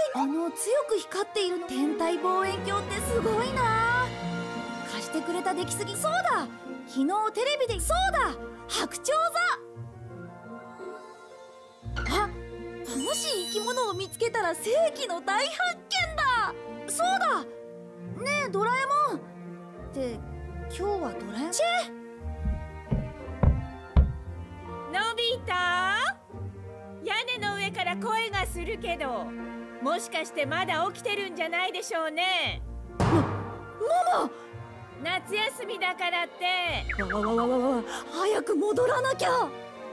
強く光っているの天体望遠鏡ってすごいな。貸してくれた出来すぎ。そうだ、昨日テレビで。そうだ、白鳥座。あ、もし生き物を見つけたら世紀の大発見だ。そうだねえドラえもんって今日はドラえもんのび太、屋根の上から声がするけど、もしかしてまだ起きてるんじゃないでしょうね。 ママ、 夏休みだからって。 早く戻らなきゃ。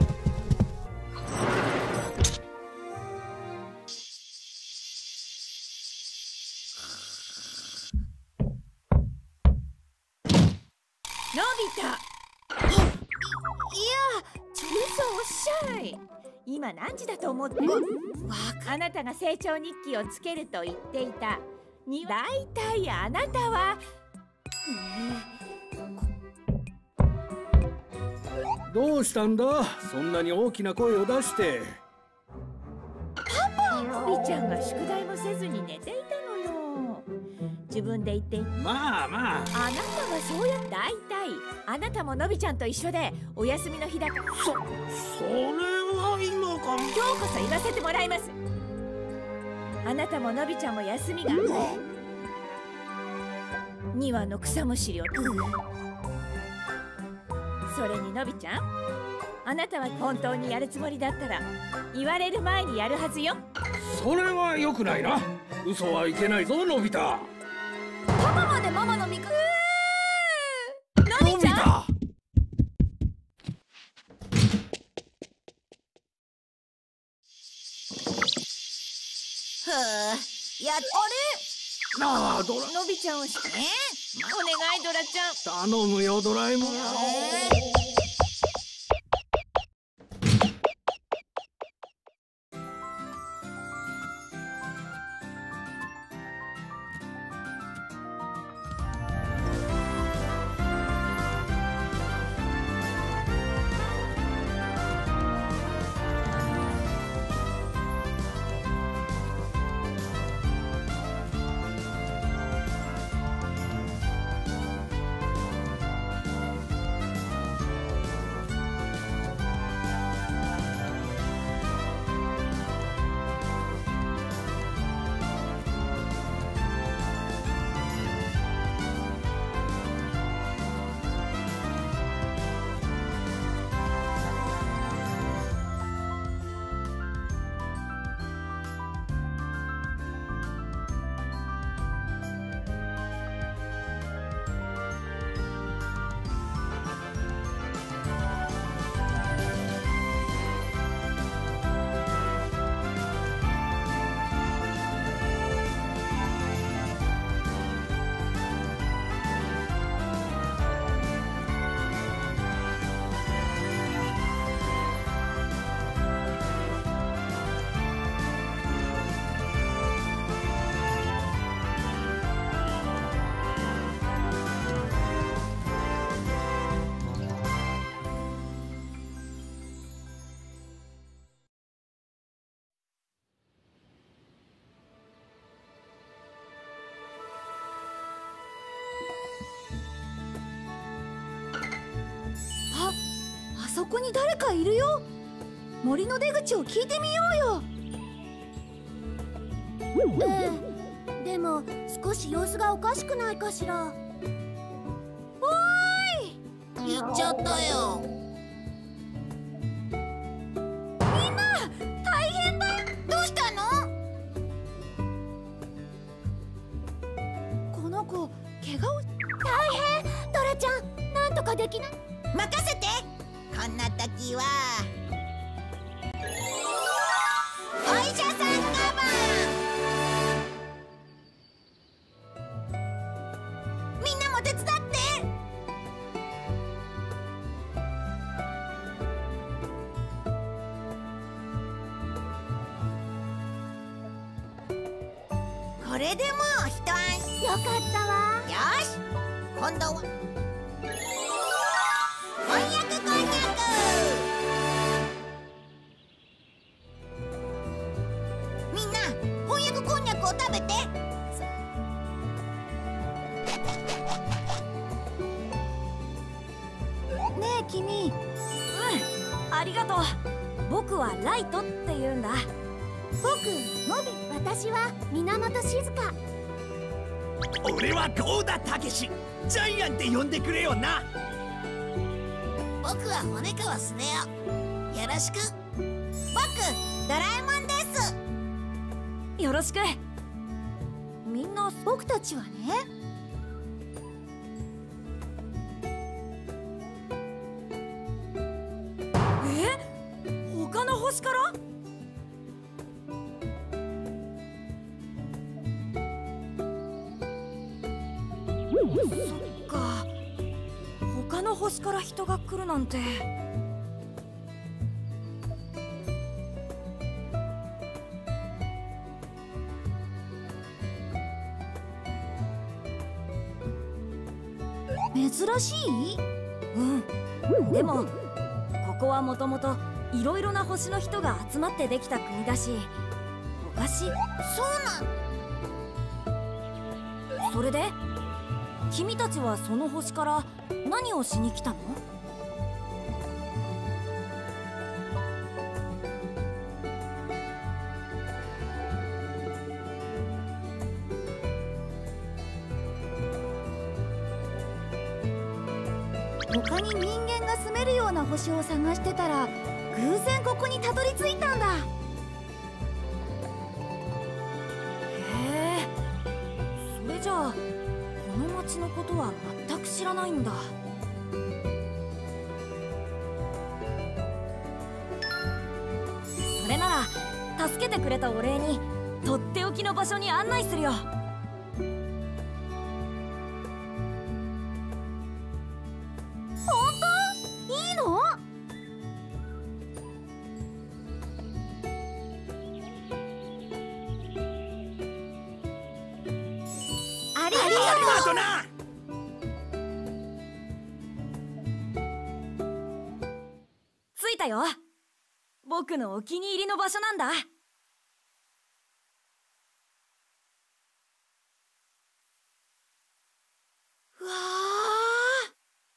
のび太、 嘘おっしゃい。今何時だと思ってる？あなたが成長日記をつけると言っていた。だいたいあなたは。 どうしたんだ、そんなに大きな声を出して。 のびちゃんが宿題もせずに寝ていたのよ。自分で言っていた。 まあまあ、 あなたはそうやって。だいたいあなたものびちゃんと一緒でお休みの日だから。 それは今か。 今日こそ言わせてもらいます。あなたものびちゃんも休みが。庭の草むしりを。それにのびちゃん、あなたは本当にやるつもりだったら言われる前にやるはずよ。 それは良くないな。嘘はいけないぞのび太。 パパまでママの味方。 のび太、 はあ、あれなあドラ、 のびちゃんをお願いドラちゃん。 頼むよドラえもん。 あそこに誰かいるよ。森の出口を聞いてみようよ。でも少し様子がおかしくないかしら。おーい、 行っちゃったよ。 みんな大変だ。 どうしたの？ この子怪我を。大変、ドラちゃん、なんとかできない？ 任せて。こんな時はお医者さんカバー。みんなも手伝って。これでもう一安心。 よかったわ。 よし、今度は翻訳こんにゃく。みんな翻訳こんにゃ君。 ありがとう。僕はライトって言うんだ。 僕ノビ。私は源静香。 俺は郷田武史。ジャイアンって呼んでくれよな。 僕は骨川スネ夫。よろしく。僕ドラえもんです。 よろしく。 みんな僕たちはね。 他の星から？そっか。他の星から人が来るなんて。 珍しい？ でもここはもともといろいろな星の人が集まってできた国だし、昔。 そうなん。 それで君たちはその星から何をしに来たの？ 他に人間が住めるような星を探してたら偶然ここにたどり着いたんだ。 へえ。それじゃあこの町のことは全く知らないんだ。それなら助けてくれたお礼にとっておきの場所に案内するよ。 本当？いいの？ありがとう。 な。 着いたよ。僕のお気に入りの場所なんだ。うわー。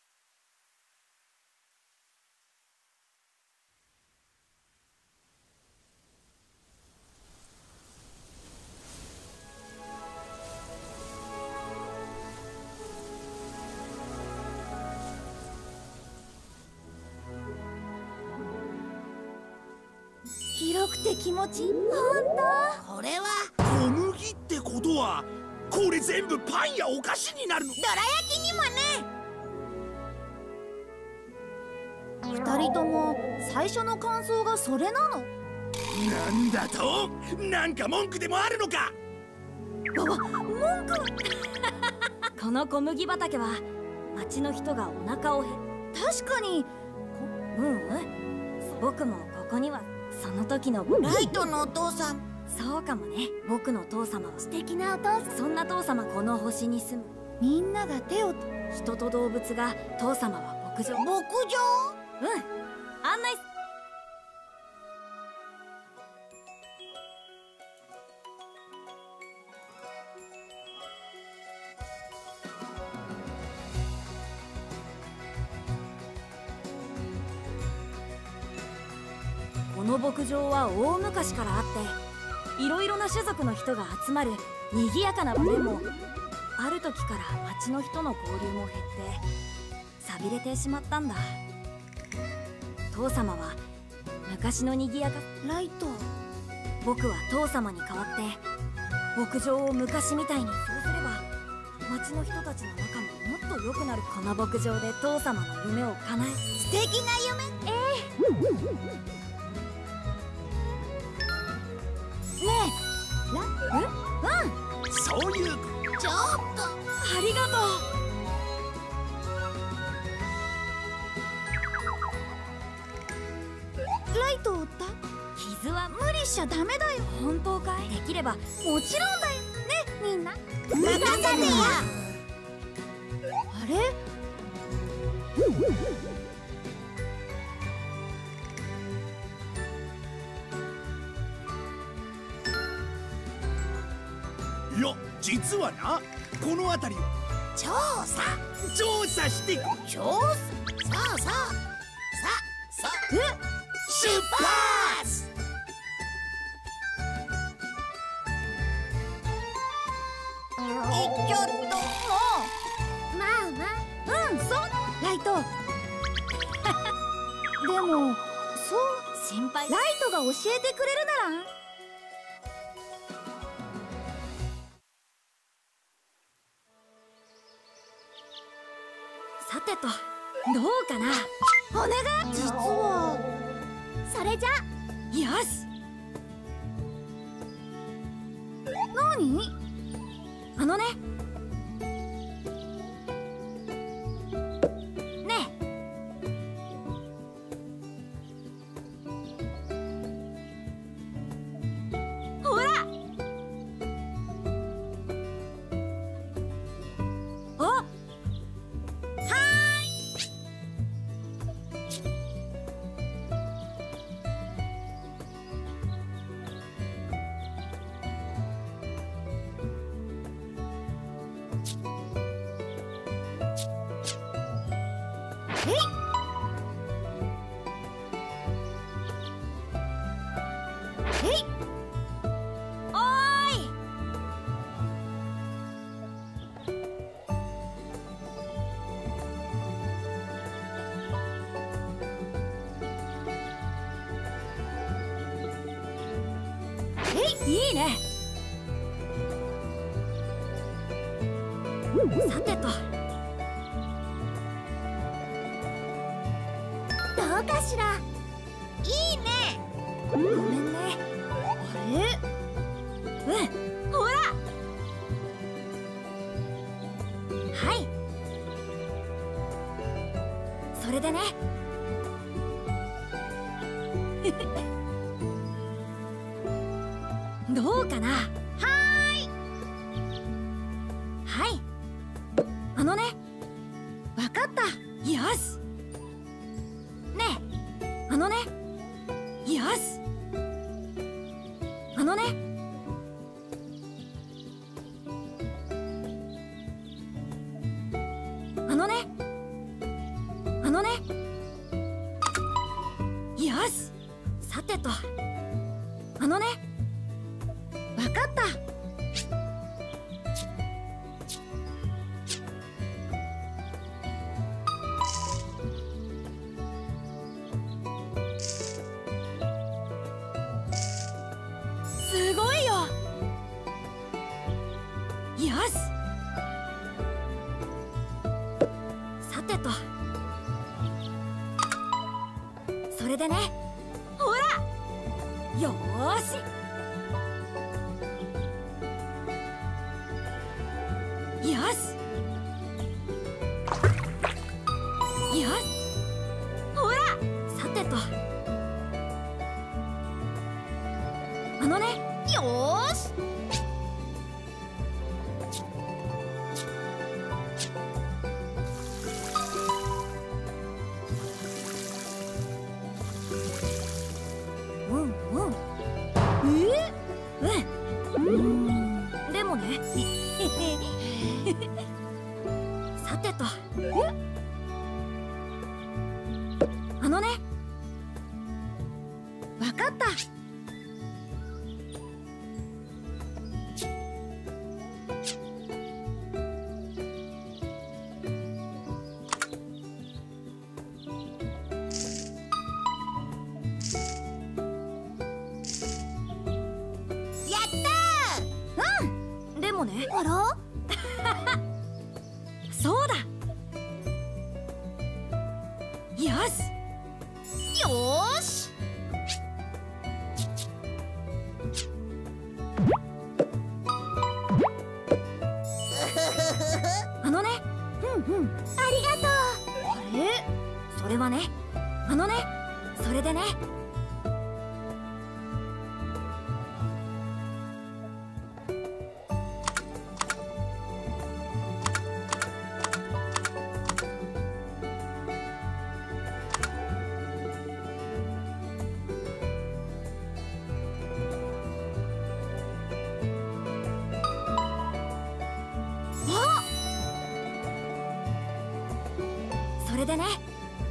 広くて気持ちいい。 これは小麦ってことはこれ全部パンやお菓子になるの？ どら焼きにもね。 二人とも最初の感想がそれなの？ なんだと？なんか文句でもあるのか？ 文句この小麦畑は町の人がお腹を確かに。 僕もここにはその時のライトのお父さん。 そうかもね。僕の父様は素敵なお父さん。 そんな父様この星に住む。 みんなが手を。 人と動物が父様は牧場。 牧場？ 案内この牧場は大昔からあっていろいろな種族の人が集まる賑やかな場でも、ある時から町の人の交流も減って寂れてしまったんだ。父様は昔の賑やか。 ライト。 僕は父様に代わって牧場を昔みたいに。そうすれば町の人たちの仲ももっと良くなる。この牧場で父様の夢を叶え。 素敵な夢。 ねそういう。 ちょっと。 ありがとえ、ライトを追った？ 傷は無理しちゃダメだよ。 本当かい？できれば。 もちろんだよね、みんな。 任せてよ。 あれ？ いや実はな、この辺りを調査して。 調査。 そうさ出発。行っちゃった。まあまあ。 そうライトでもそう心配。 ライトが教えてくれるなら。 さてと、どうかな。 お願い。実はそれじゃよし。 何？ あのねほら。あっおーい。いいね。さてと、 どうかしら。いいね。 ごめんね。 あれ？ ほら。はい。それでねどうかな。はいあのね。 わかった。 よし。ねえ、あのね。よし。あのね。あのね。あのね。よし。さてと、あのね。 わかった。 すごいよ。よし。さてと、それでね。ほら。よーし。よし。よし。ほら。さてと、あのね。 よーし。 でもねさてと、あのね。 わかった。 やったー。 でもね。 あら。 そうだ。よし。 よーし。 あのね。 ありがとう。 あれ？ それはね。あのね。それでね。それでね。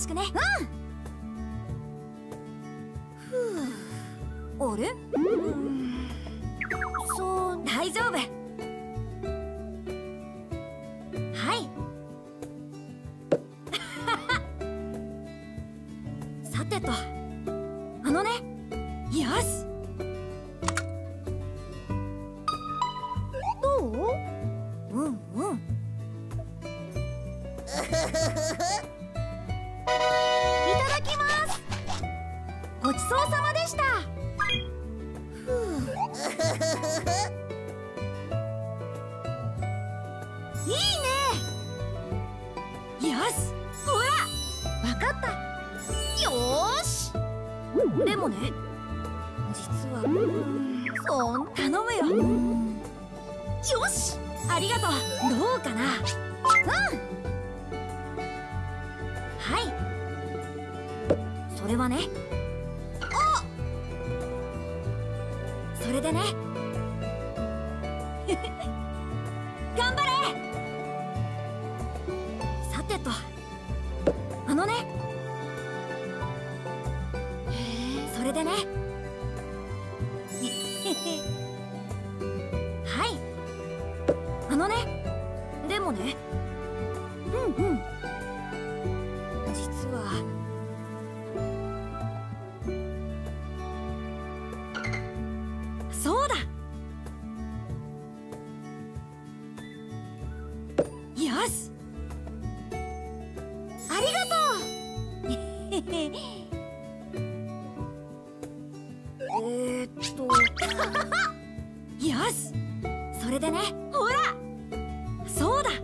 しくね。あれ？そう、大丈夫。はい。さてと、あのね、よし。どう？うんうん。いただきます。ごちそうさまでした。いいね。よし、ほら、わかった。よーし。でもね、実は頼むよ。よし、ありがとう。どうかな。はい、それはね、それでね頑張れ。さてと、あのね、それでねはい、あのね、でもね、実はそうだ。よし、ありがとう。よし、それでね、ほら、そうだ。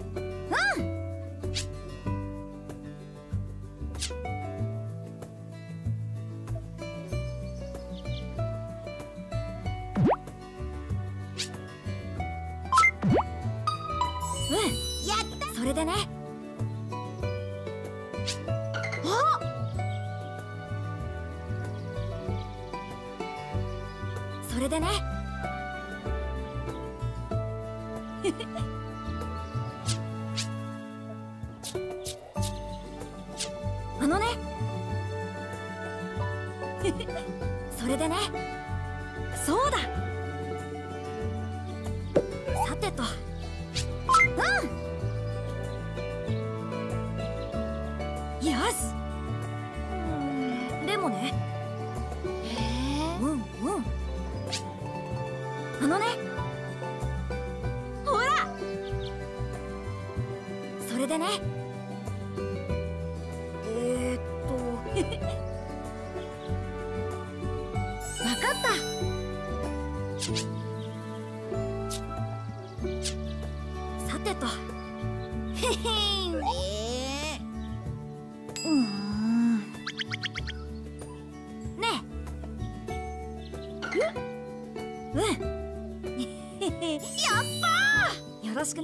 やった。それでね、それでねあのねそれでね、そうだ。さてと、よし。でもね、あのね、ほら、それでね、わかった。さてと、ねえ、やったー。よろしくね。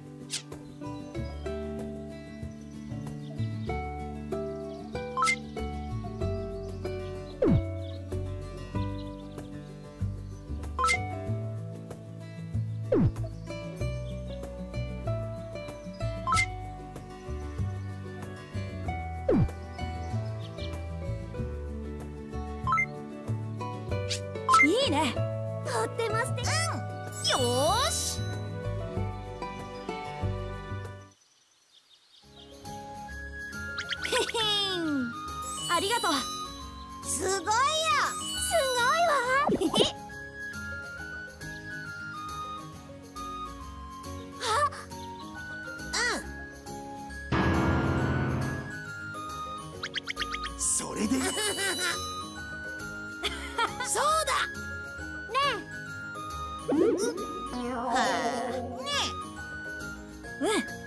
いいね。とっても素敵。よーし。ありがとう。 すごいよ。すごいわ。 それでそうだ。ねえ。ねえ。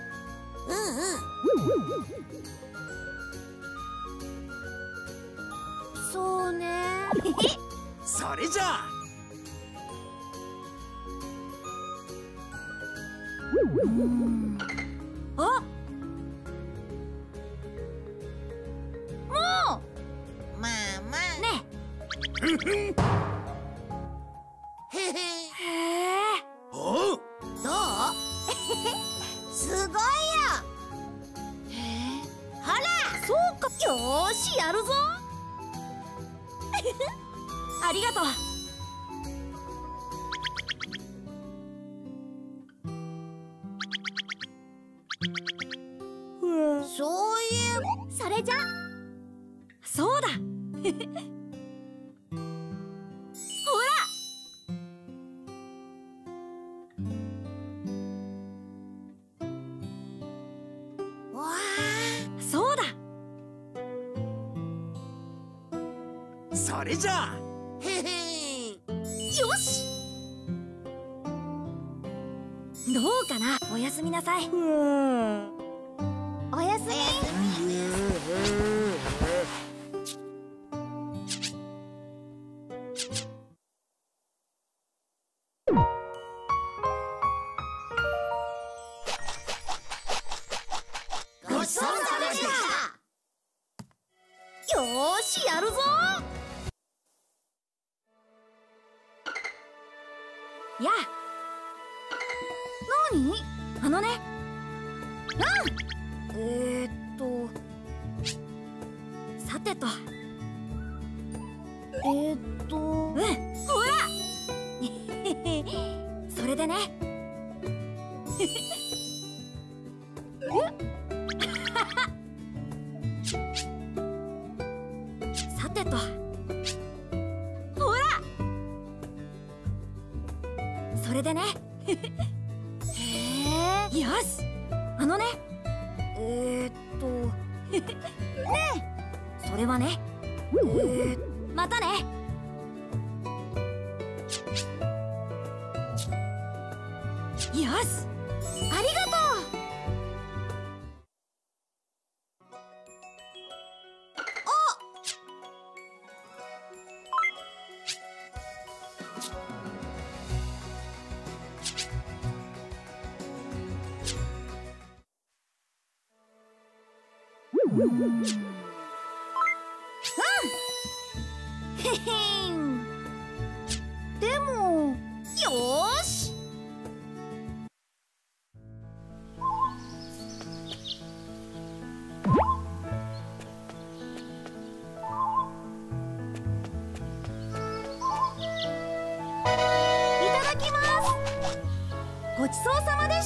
そうね。 それじゃあまあまあね。 おう。 どう？すごいよ。ほら、そうか。よーしやるぞありがとう。 そういえばそれじゃそうだわそうだ。 それじゃあーへへん。 よしどうかな。おやすみなさい。 おやすみ。 ごちそうさまでした。 よーしやるぞや何あ、あのね。さてと。 ほらそれでね。さてと。 ほらそれでね。 へえよし。あのね。それはね。またね。よし。 ありがとうへへんでもよーしいただきます。ごちそうさまでした。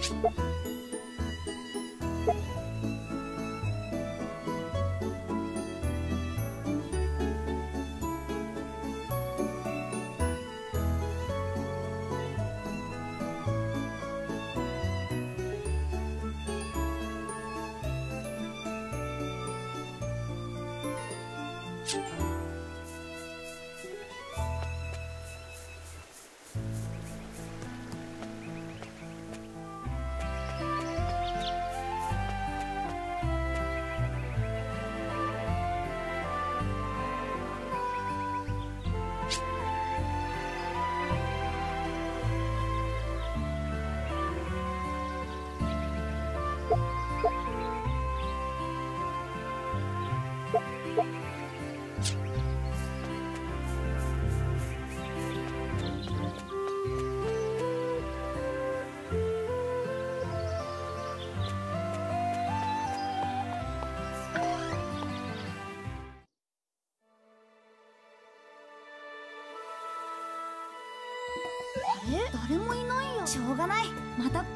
誰もいないよ。しょうがない。また。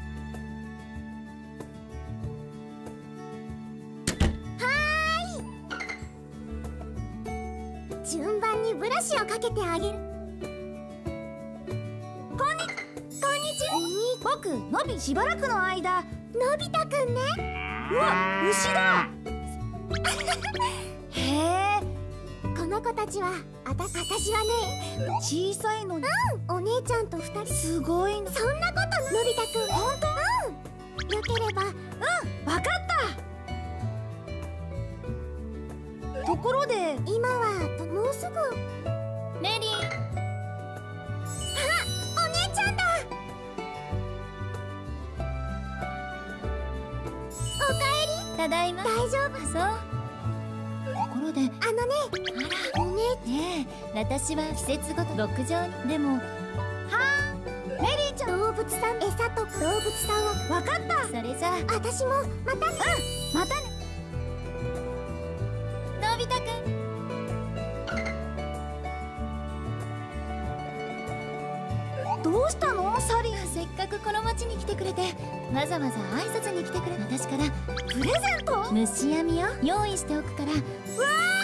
順番にブラシをかけてあげる。こんにちは。 僕のびしばらくの間。 のび太くんね。 うわ、牛だ。へえ。 この子たちは私はね、 小さいのに。 お姉ちゃんと2人。 すごいな。 そんなことのび太くん。本当？よければ。 わかった。ところで今はもうすぐ。 メリー。 お姉ちゃんだ。おかえり。 ただいま。 大丈夫？ そう。 ところであのね、お姉ねえ、私は季節ごと牧場に。でもメリーちゃん。 動物さん、餌と動物さんを。 わかった。 それじゃあ私もまたね。 またね。 のび太くん。 どうしたのサリン。 せっかくこの町に来てくれて、わざわざ挨拶に来てくれ。私からプレゼント。 虫網を用意しておくから。 わ